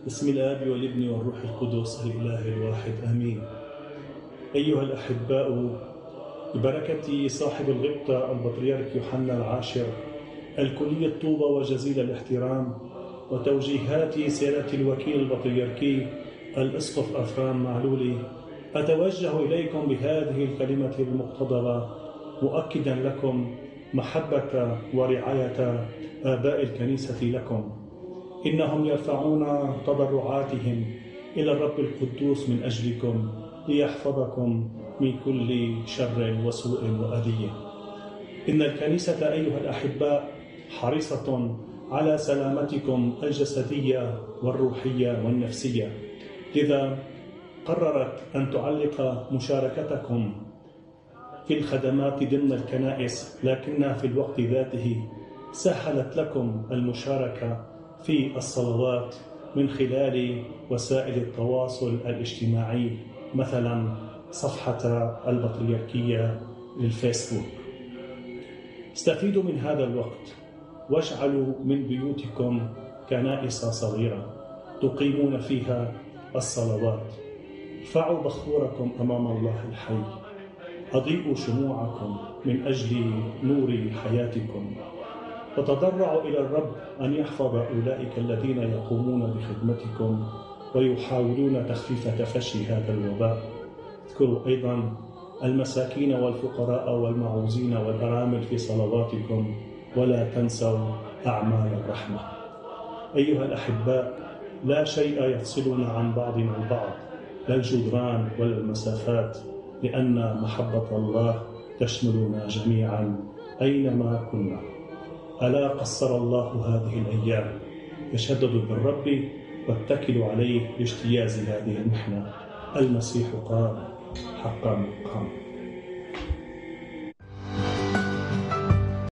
بسم الآب والابن والروح القدس الإله الواحد آمين. أيها الأحباء، ببركة صاحب الغبطة البطريرك يوحنا العاشر الكلية الطوبة وجزيل الاحترام، وتوجيهات سيادة الوكيل البطريركي الأسقف أفرام معلولي، أتوجه إليكم بهذه الكلمة المقتضبة مؤكدا لكم محبة ورعاية آباء الكنيسة لكم. إنهم يرفعون تضرعاتهم إلى الرب القدوس من أجلكم ليحفظكم من كل شر وسوء وأذية. إن الكنيسة أيها الأحباء حريصة على سلامتكم الجسدية والروحية والنفسية، لذا قررت أن تعلق مشاركتكم في الخدمات ضمن الكنائس، لكنها في الوقت ذاته سهلت لكم المشاركة في الصلوات من خلال وسائل التواصل الاجتماعي، مثلا صفحة البطريركية للفيسبوك. استفيدوا من هذا الوقت واجعلوا من بيوتكم كنائس صغيرة تقيمون فيها الصلوات. ارفعوا بخوركم أمام الله الحي، أضيئوا شموعكم من أجل نور حياتكم، وتضرعوا إلى الرب أن يحفظ أولئك الذين يقومون بخدمتكم ويحاولون تخفيف تفشي هذا الوباء. اذكروا أيضا المساكين والفقراء والمعوزين والأرامل في صلواتكم، ولا تنسوا أعمال الرحمة. أيها الأحباء، لا شيء يفصلنا عن بعضنا البعض، لا الجدران ولا المسافات، لأن محبة الله تشملنا جميعا أينما كنا. ألا قصر الله هذه الأيام، تشددوا بالرب واتكلوا عليه لاجتياز هذه المحنة. المسيح قام، حقا قام.